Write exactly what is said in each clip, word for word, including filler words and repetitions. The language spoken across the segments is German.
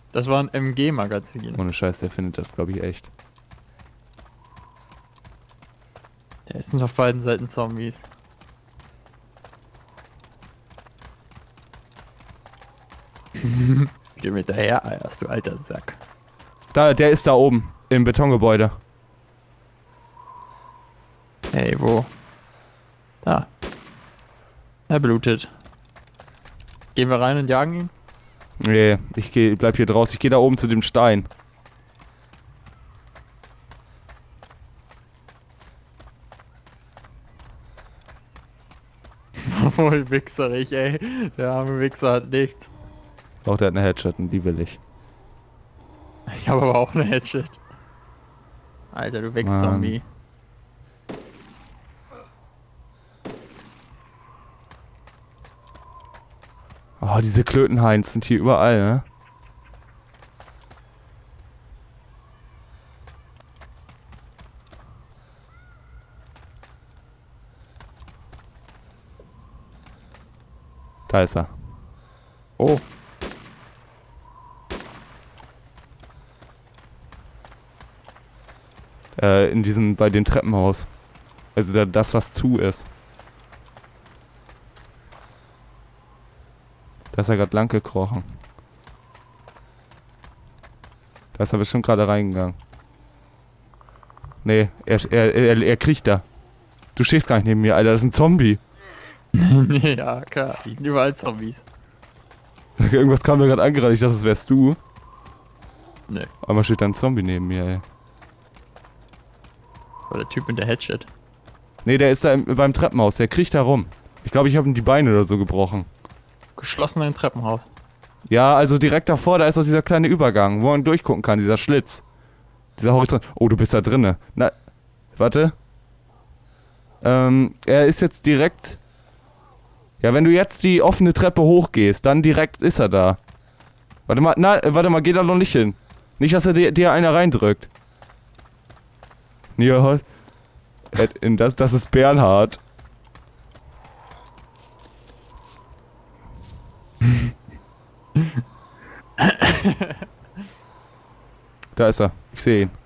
Das war ein M G-Magazin. Ohne Scheiß, der findet das, glaube ich, echt. Der ist nicht auf beiden Seiten Zombies. Geh mir daher, eierst du alter Sack. Da, der ist da oben, im Betongebäude. Hey, wo? Da. Er blutet. Gehen wir rein und jagen ihn? Nee, ich geh, bleib hier draußen. Ich gehe da oben zu dem Stein. Voll wichserig, ey. Der arme Wichser hat nichts. Auch der hat eine Headshot und die will ich. Ich habe aber auch eine Headshot. Alter, du Wichs-Zombie. Oh, diese Klötenhains sind hier überall, ne? Da ist er. Oh. Äh, in diesem, bei dem Treppenhaus. Also da, das, was zu ist. Da ist er gerade lang gekrochen. Da ist er bestimmt gerade reingegangen. Nee, er, er, er, er kriecht da. Du stehst gar nicht neben mir, Alter, das ist ein Zombie. Ja, klar. Die sind überall Zombies. Irgendwas kam mir gerade angerannt, ich dachte, das wärst du. Nee. Aber steht da ein Zombie neben mir, ey. War der Typ mit der Headshot. Nee, der ist da im, beim Treppenhaus, der kriecht da rum. Ich glaube, ich habe ihm die Beine oder so gebrochen. Geschlossen im Treppenhaus. Ja, also direkt davor, da ist auch dieser kleine Übergang, wo man durchgucken kann, dieser Schlitz. Dieser Horizont. Oh, du bist da drinne. Na, warte. Ähm, er ist jetzt direkt... Ja, wenn du jetzt die offene Treppe hochgehst, dann direkt ist er da. Warte mal, na, warte mal, geh da noch nicht hin. Nicht, dass er dir, dir einer reindrückt. Ja, das, das ist Bernhard. Da ist er. Ich sehe ihn.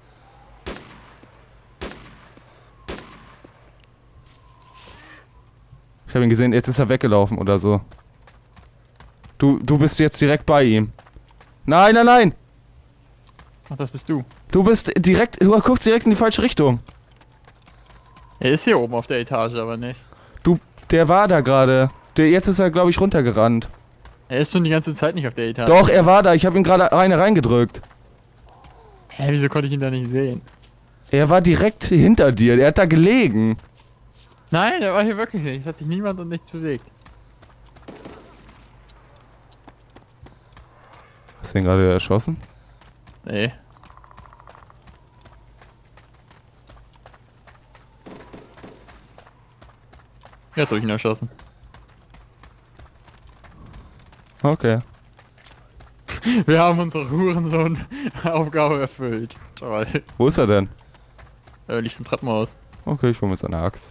Ich habe ihn gesehen, jetzt ist er weggelaufen oder so. Du, du bist jetzt direkt bei ihm. Nein, nein, nein! Ach, das bist du. Du bist direkt, du guckst direkt in die falsche Richtung. Er ist hier oben auf der Etage, aber nicht. Du, der war da gerade. Der, jetzt ist er, glaube ich, runtergerannt. Er ist schon die ganze Zeit nicht auf der Etage. Doch, er war da. Ich habe ihn gerade eine reingedrückt. Hä, wieso konnte ich ihn da nicht sehen? Er war direkt hinter dir. Der hat da gelegen. Nein, er war hier wirklich nicht. Es hat sich niemand und nichts bewegt. Hast du ihn gerade erschossen? Nee. Jetzt hab ich ihn erschossen. Okay. Wir haben unsere Hurensohn-Aufgabe erfüllt. Toll. Wo ist er denn? Er liegt im Treppenhaus. Okay, ich hole mir jetzt eine Axt.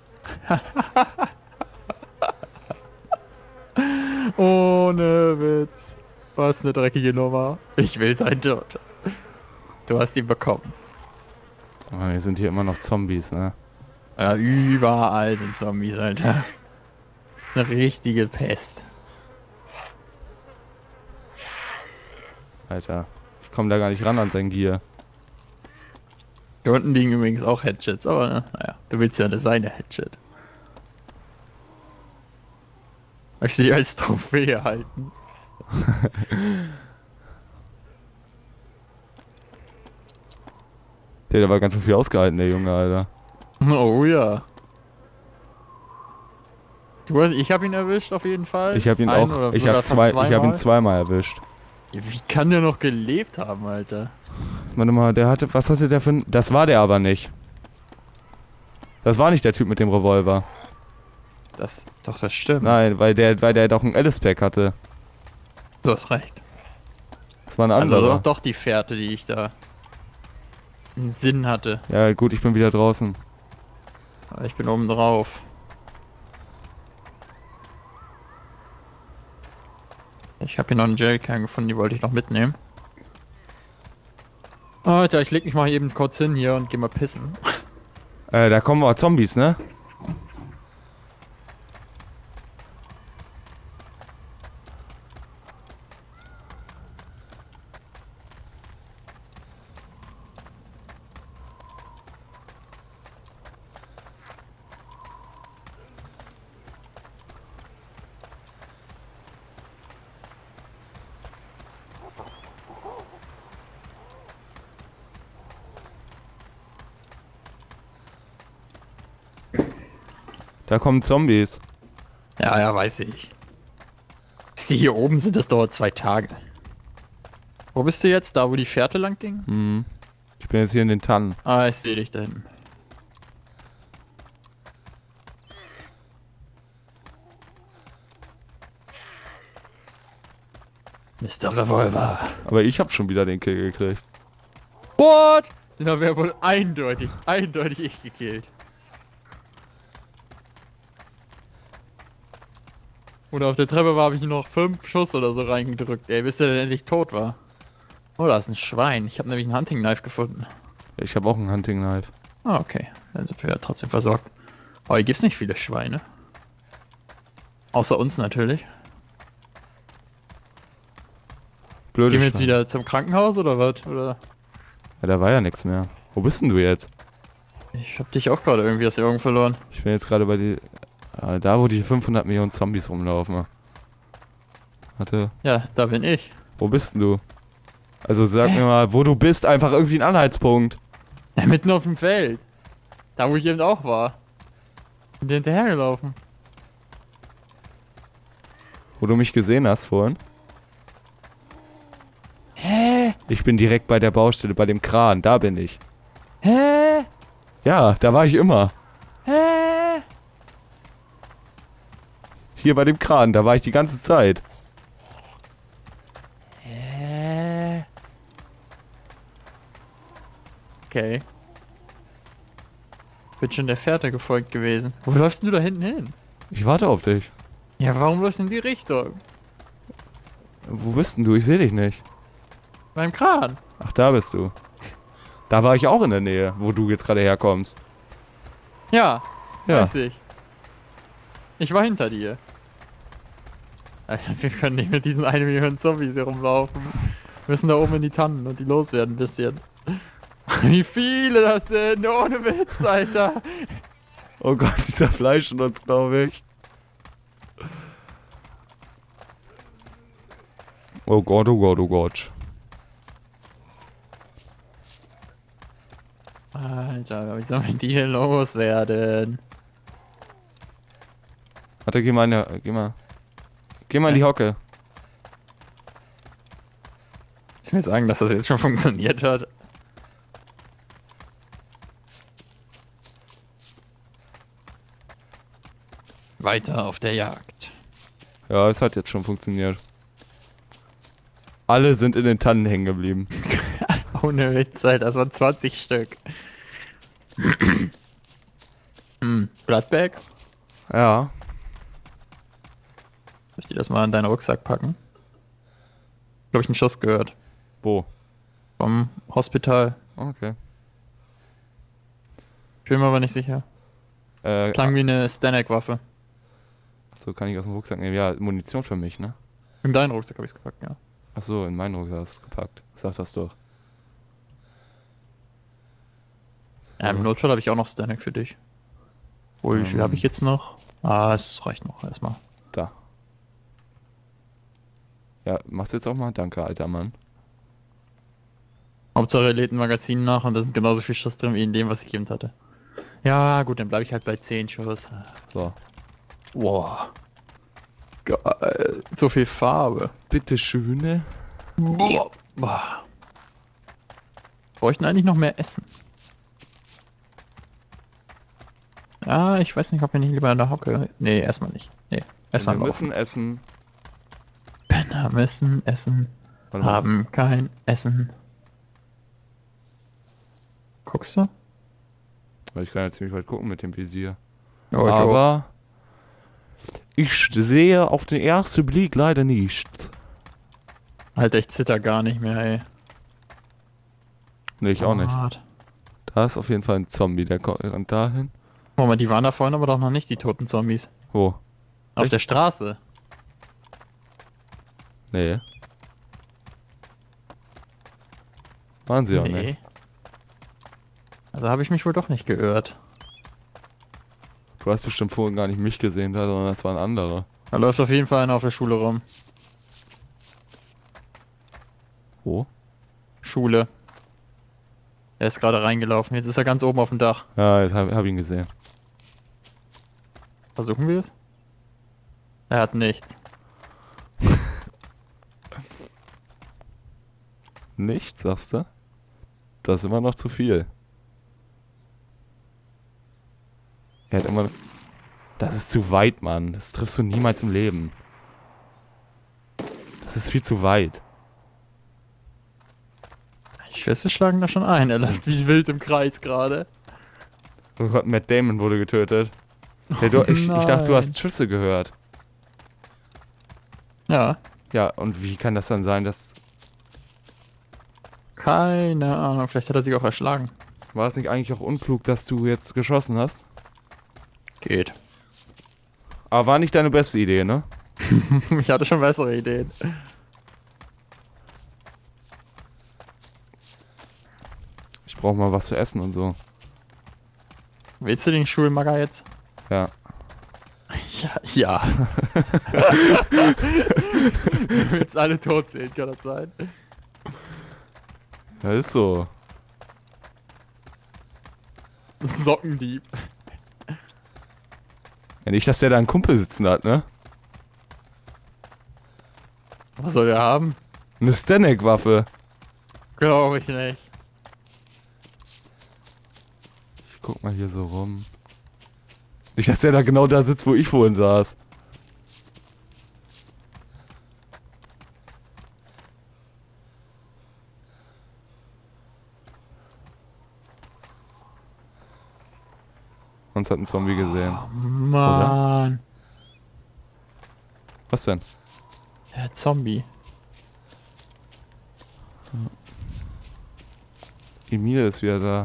Ohne Witz. Was eine dreckige Nummer. Ich will sein Tod. Du hast ihn bekommen. Oh, hier sind hier immer noch Zombies, ne? Ja, überall sind Zombies, Alter. Eine richtige Pest. Alter, ich komme da gar nicht ran an sein Gear. Hier unten liegen übrigens auch Headshots, aber ne, naja, du willst ja eine seine Headshot. Möchtest du die als Trophäe halten? Der, der war ganz schön viel ausgehalten, der Junge, Alter. Oh ja. Du hast, ich hab ihn erwischt auf jeden Fall. Ich hab ihn Ein auch, oder ich sogar hab fast zwei, ich hab zweimal. ihn zweimal erwischt. Ja, wie kann der noch gelebt haben, Alter? Warte mal, der hatte, was hatte der für ein, das war der aber nicht. Das war nicht der Typ mit dem Revolver. Das, doch, das stimmt. Nein, weil der, weil der doch ein Alice-Pack hatte. Du hast recht. Das war ein Also anderer. doch, doch die Fährte, die ich da im Sinn hatte. Ja gut, ich bin wieder draußen. Aber ich bin oben drauf. Ich habe hier noch einen Jerrycan gefunden, die wollte ich noch mitnehmen. Alter, ich leg mich mal eben kurz hin hier und geh mal pissen. Äh, da kommen aber Zombies, ne? Da kommen Zombies. Ja, ja, weiß ich. Bis die hier oben sind, das dauert zwei Tage. Wo bist du jetzt? Da, wo die Fährte lang ging? Hm. Ich bin jetzt hier in den Tannen. Ah, ich sehe dich da hinten. Mister Revolver. Aber ich hab schon wieder den Kill gekriegt. What? Den haben wir wohl eindeutig, eindeutig ich gekillt. Oder auf der Treppe war, habe ich noch fünf Schuss oder so reingedrückt, ey, bis der dann endlich tot war. Oh, da ist ein Schwein. Ich habe nämlich ein Hunting Knife gefunden. Ich habe auch ein Hunting Knife. Ah, okay. Dann sind wir ja trotzdem versorgt. Aber hier gibt's nicht viele Schweine. Außer uns natürlich. Blöde Gehen wir jetzt Schweine. wieder zum Krankenhaus oder was? Oder? Ja, da war ja nichts mehr. Wo bist denn du jetzt? Ich hab dich auch gerade irgendwie aus den Augen verloren. Ich bin jetzt gerade bei die. Äh, da, wo die fünfhundert Millionen Zombies rumlaufen. Warte. Ja, da bin ich. Wo bist denn du? Also sag mir mal, wo du bist, einfach irgendwie ein Anhaltspunkt. Ja, mitten auf dem Feld. Da, wo ich eben auch war. Bin dir hinterhergelaufen. Wo du mich gesehen hast vorhin. Hä? Ich bin direkt bei der Baustelle, bei dem Kran. Da bin ich. Hä? Ja, da war ich immer. Hä? Hier bei dem Kran, da war ich die ganze Zeit. Hä? Okay. Bin schon der Fährte gefolgt gewesen. Wo läufst denn du da hinten hin? Ich warte auf dich. Ja, warum läufst du in die Richtung? Wo bist denn du? Ich sehe dich nicht. Beim Kran. Ach, da bist du. Da war ich auch in der Nähe, wo du jetzt gerade herkommst. Ja, Ja. weiß ich. Ich war hinter dir. Also, wir können nicht mit diesen eine Million Zombies hier rumlaufen. Wir müssen da oben in die Tannen und die loswerden ein bisschen. Wie viele das sind, ohne Witz, Alter. Oh Gott, dieser Fleisch in uns, glaube ich. Oh Gott, oh Gott, oh Gott. Alter, wie sollen wir die hier loswerden? Warte, geh mal in der, geh mal. Geh mal in die Hocke. Willst du mir sagen, dass das jetzt schon funktioniert hat? Weiter auf der Jagd. Ja, es hat jetzt schon funktioniert. Alle sind in den Tannen hängen geblieben. Ohne Witz, Alter, das waren zwanzig Stück. hm, Bloodbag? Ja. Soll ich dir das mal in deinen Rucksack packen? Glaube ich, einen Schuss gehört. Wo? Vom Hospital. Okay. Ich bin mir aber nicht sicher. Äh, Klang wie eine Stanek-Waffe. Achso, kann ich aus dem Rucksack nehmen? Ja, Munition für mich, ne? In deinen Rucksack habe ich es gepackt, ja. Achso, in meinen Rucksack hast du es gepackt. Sag das doch. Ja, im Notfall habe ich auch noch Stanek für dich. Wo, wie viel Ähm. habe ich jetzt noch? Ah, es reicht noch erstmal. Da. Ja, machst du jetzt auch mal? Danke, alter Mann. Hauptsache er lädt ein Magazin nach und da sind genauso viel Schuss drin wie in dem, was ich eben hatte. Ja, gut, dann bleibe ich halt bei zehn Schuss. So. Wow. Geil. So viel Farbe. Bitte schöne. Boah. Boah. Bräuchten eigentlich noch mehr Essen. Ja, ich weiß nicht, ob wir nicht lieber in der Hocke. Nee, erstmal nicht. Nee, erstmal Wir laufen. müssen essen. Penner müssen essen. Warte mal. Haben kein Essen. Guckst du? Weil ich kann ja ziemlich weit gucken mit dem Visier. Oh, ich auch. Aber ich sehe auf den ersten Blick leider nichts. Alter, ich zitter gar nicht mehr, ey. Nee, ich auch nicht. What? Da ist auf jeden Fall ein Zombie, der kommt rennt dahin. Guck mal, die waren da vorhin aber doch noch nicht, die toten Zombies. Wo? Auf Echt? der Straße. Nee. Waren sie auch nicht. Also habe ich mich wohl doch nicht geirrt. Du hast bestimmt vorhin gar nicht mich gesehen, da, sondern das waren andere. Da läuft auf jeden Fall einer auf der Schule rum. Wo? Schule. Er ist gerade reingelaufen. Jetzt ist er ganz oben auf dem Dach. Ja, ich hab, hab ihn gesehen. Versuchen wir es? Er hat nichts. Nichts, sagst du? Das ist immer noch zu viel. Er hat immer... Das ist zu weit, Mann. Das triffst du niemals im Leben. Das ist viel zu weit. Die Schüsse schlagen da schon ein. Er läuft wie wild im Kreis gerade. Oh Gott, Matt Damon wurde getötet. Der, du, ich, ich dachte, du hast Schüsse gehört. Ja. Ja, und wie kann das dann sein, dass... Keine Ahnung. Vielleicht hat er sich auch erschlagen. War es nicht eigentlich auch unklug, dass du jetzt geschossen hast? Geht. Aber war nicht deine beste Idee, ne? Ich hatte schon bessere Ideen. Ich brauche mal was zu essen und so. Willst du den Schulmagger jetzt? Ja. Ja, ja. Du willst alle tot sehen, kann das sein? Ja, ist so. Sockendieb. Ja, nicht, dass der da einen Kumpel sitzen hat, ne? Was soll er haben? Eine Stanek-Waffe. Glaube ich nicht. Ich guck mal hier so rum. Nicht, dass der da genau da sitzt, wo ich vorhin saß. Uns hat ein Zombie gesehen. Oh, Mann. Was denn? Der Zombie. Emil ist wieder da.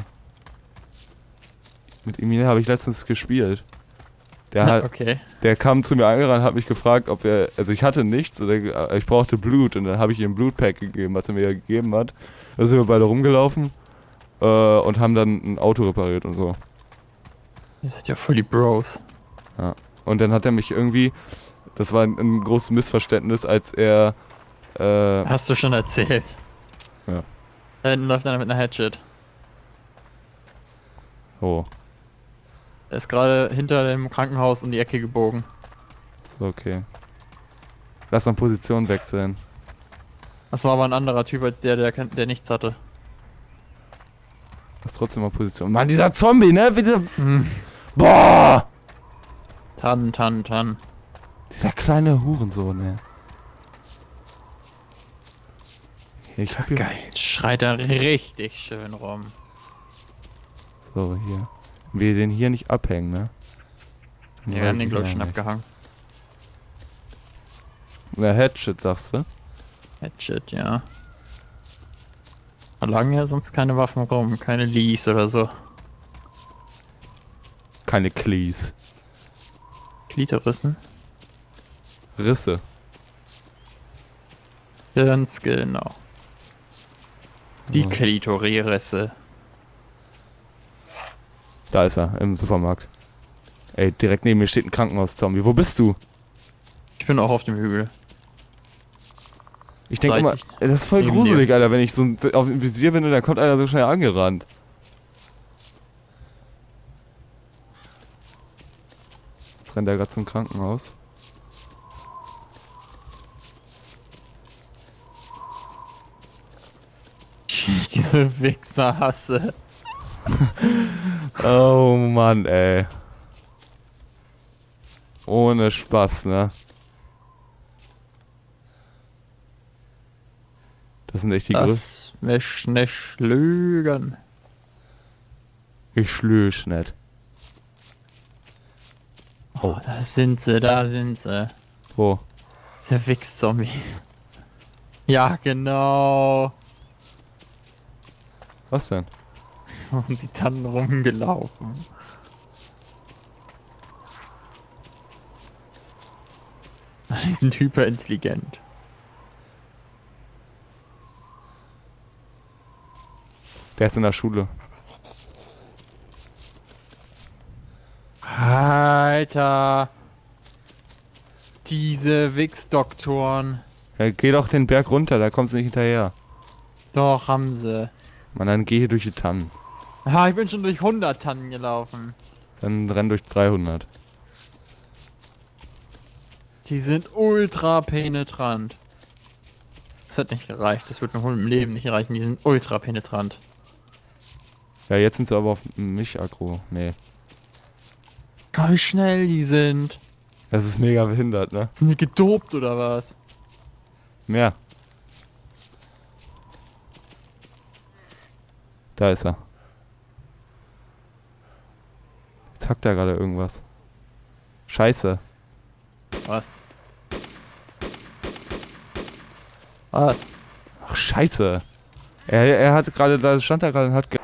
Mit Emil habe ich letztens gespielt. Der, hat, Okay. der kam zu mir angerannt, hat mich gefragt, ob er... Also ich hatte nichts, oder ich brauchte Blut und dann habe ich ihm ein Blutpack gegeben, was er mir gegeben hat. Da sind wir beide rumgelaufen äh, und haben dann ein Auto repariert und so. Ihr seid ja voll die Bros. Ja. Und dann hat er mich irgendwie... Das war ein, ein großes Missverständnis, als er... Äh, Hast du schon erzählt. Ja. Da hinten läuft einer mit einer Hatchet. oh, Er ist gerade hinter dem Krankenhaus um die Ecke gebogen. ist okay. Lass mal Position wechseln. Das war aber ein anderer Typ als der, der, der nichts hatte. Lass trotzdem mal Position. Mann, dieser Zombie, ne? Bitte. Hm. Boah! Tan, tan, tan. Dieser kleine Hurensohn, ne? Ich hab hier... Geil. Jetzt schreit er richtig schön rum. So, hier. Wir den hier nicht abhängen, ne? Wir haben den Glock schon abgehangen. Na, Hatchet, sagst du? Hatchet, ja. Da lagen ja sonst keine Waffen rum, keine Lees oder so. Keine Clees. Gliederrissen? Risse. Ganz genau. Die Oh. Klitoririsse. Da ist er, im Supermarkt. Ey, direkt neben mir steht ein Krankenhaus-Zombie. Wo bist du? Ich bin auch auf dem Hügel. Ich denke Seit immer, ich- ey, das ist voll neben gruselig, Alter, wenn ich so ein- auf dem Visier bin und da kommt einer so schnell angerannt. Jetzt rennt er gerade zum Krankenhaus. Ich diese Wichser hasse. Oh Mann, ey. Ohne Spaß, ne? Das sind echt die größten. Lass mich nicht lügen. Ich schlüsch nicht. Oh, da sind sie, da sind sie. Wo? Diese Wichs-Zombies. Ja, genau. Was denn? Um die Tannen rumgelaufen. Die sind hyperintelligent. Der ist in der Schule. Alter. Diese Wichsdoktoren. Ja, geh doch den Berg runter, da kommst du nicht hinterher. Doch, haben sie. Mann, dann geh hier durch die Tannen. Ah, ich bin schon durch hundert Tannen gelaufen. Dann renn durch dreihundert. Die sind ultra penetrant. Das hat nicht gereicht. Das wird mir wohl im Leben nicht reichen. Die sind ultra penetrant. Ja, jetzt sind sie aber auf mich aggro. Nee. Guck, wie schnell die sind. Das ist mega behindert, ne? Sind die gedopt oder was? Mehr. Da ist er. Jetzt hackt er gerade irgendwas. Scheiße. Was? Was? Ach, scheiße. Er, er hat gerade, da stand er gerade und hat ge